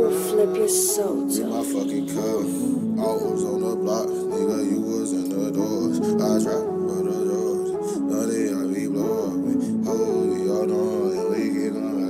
will flip your soul Be my fucking cup. I was on the block, nigga, you was in the doors. I trap for the doors. Nutty, I be blow up. Oh, we all know, and we keep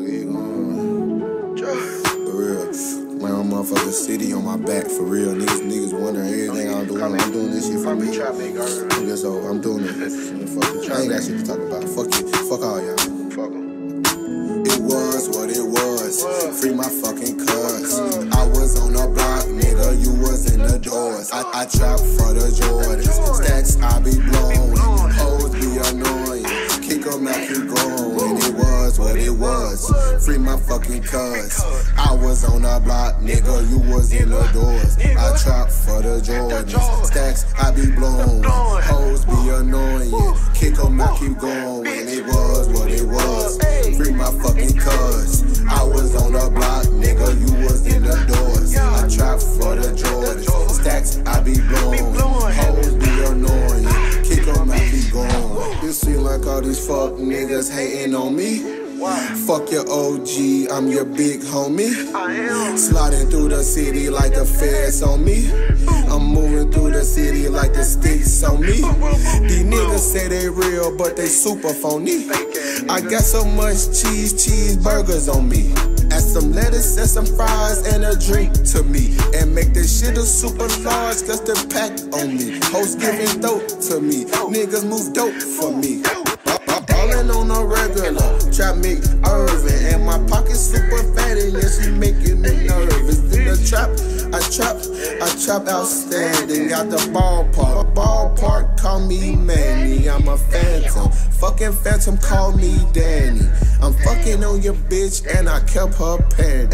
going. For real. Man, I'm motherfucking city on my back, for real. Niggas wondering everything I'm doing. I'm doing this shit for me. So I'm doing it. I ain't got shit to talk about. Fuck it. Fuck all y'all. Fuck them. It was what it was. Free my fucking cuz. I was on the block, nigga, you was in the doors. I trap for the Jordans. Stacks, I be blowing. Hoes be annoying. Kick them out, keep going. It was what it was. Free my fucking cuz. I was on the block, nigga, you was in the doors. I trap for the Jordans. Stacks, I be blowing. Hoes be annoying. Kick them out, keep going. It was what it was. Free my fucking cuz. I was on the block, nigga, you was in the doors. I trap for the Jordans. Stacks, I be blowing. Hoes be annoying. Kick them out, keep going. It seem like all these fuck niggas hating on me. Fuck your OG, I'm your big homie. Sliding through the city like the feds on me. I'm moving through the city like the sticks on me. These niggas say they real, but they super phony. I got so much cheeseburgers on me. Add some lettuce and some fries and a drink to me. And make this shit a super large, cause the pack on me. Hoes giving dope to me. Niggas move dope for me. Ballin' on a regular, trap me Irvin. And my pocket's super fatty, yeah, she making me nervous. In the trap, I trap outstanding. Got the ballpark, call me Manny. I'm a phantom, fucking phantom, call me Danny. I'm fucking on your bitch and I kept her paying.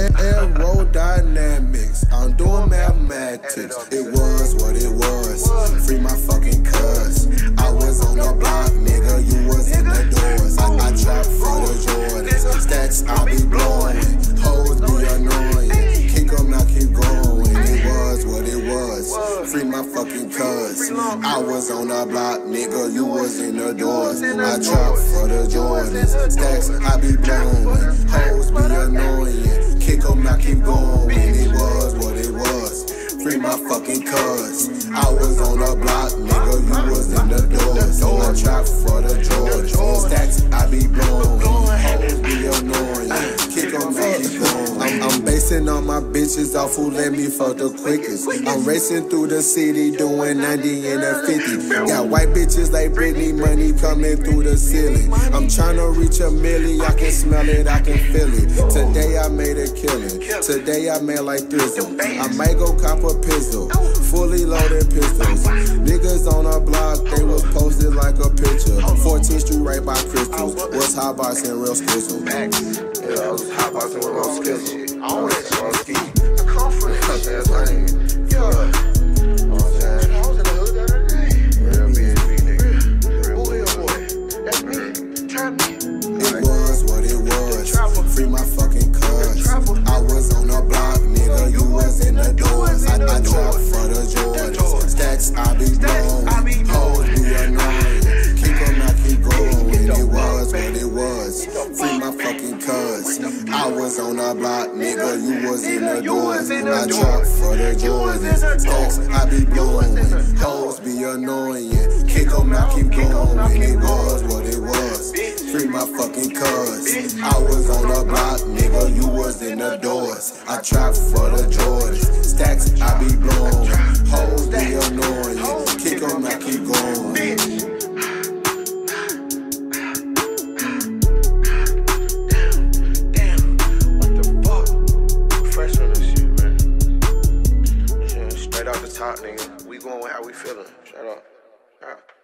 Aerodynamics, I'm doing mathematics. It was what it was, free my fucking cuz. I was on the block, nigga, you was in the doors. I trap for the Jordans. Stacks, I be blowing. Hoes be annoying. Kick them out, keep going. It was what it was. Free my fucking cuz. I was on the block, nigga, you was in the doors. I trap for the Jordans. Stacks, I be blowing. Hoes be annoying. Kick them out, keep going. It was what it was. Free my fucking cuz. I was on the block, nigga, you was in the doors. I trap for the Jordans. Stacks, I be blowing. Hoes be annoying. Kick on me, keep going. I'm basing all my bitches off who let me fuck the quickest. I'm racing through the city doing 90 and a 50. Got white bitches like Britney, money coming through the ceiling. I'm trying to reach a milli, I can smell it, I can feel it. Today I made a killing. Today I made like Thizzle. I might go cop a pistol, fully loaded pistols. Niggas on the block, they was posted like a picture. 14th Street right by Crystals. Was hot boxing real skizzle. Yeah, I was hot boxing with real skizzle. I don't let you on ski. I come from that's lame. Yeah. I was in the hood the other day. Real BSB nigga. Real boy. That's me. Trap me. It was what it was. Free my fucking cuz. I was on the block, nigga, you was in the doors. I trap for the Jordans. Stacks, I be blowing. Hoes be annoying. Keep them out, keep going. It was what it was. Free my fucking cuz. I was on the block, nigga, you was in the doors. I trap for the Jordans. Stacks, I be blowing. Hoes be annoying. Kick them out, keep going. It was what it was. Free my fucking cuz. I was on the block, nigga, you was in the doors. I trap for the Jordans. Stacks, I be blowing. Hoes be annoying. Kick them out, keep going. Straight off the top, nigga. We going how we feeling. Shut up.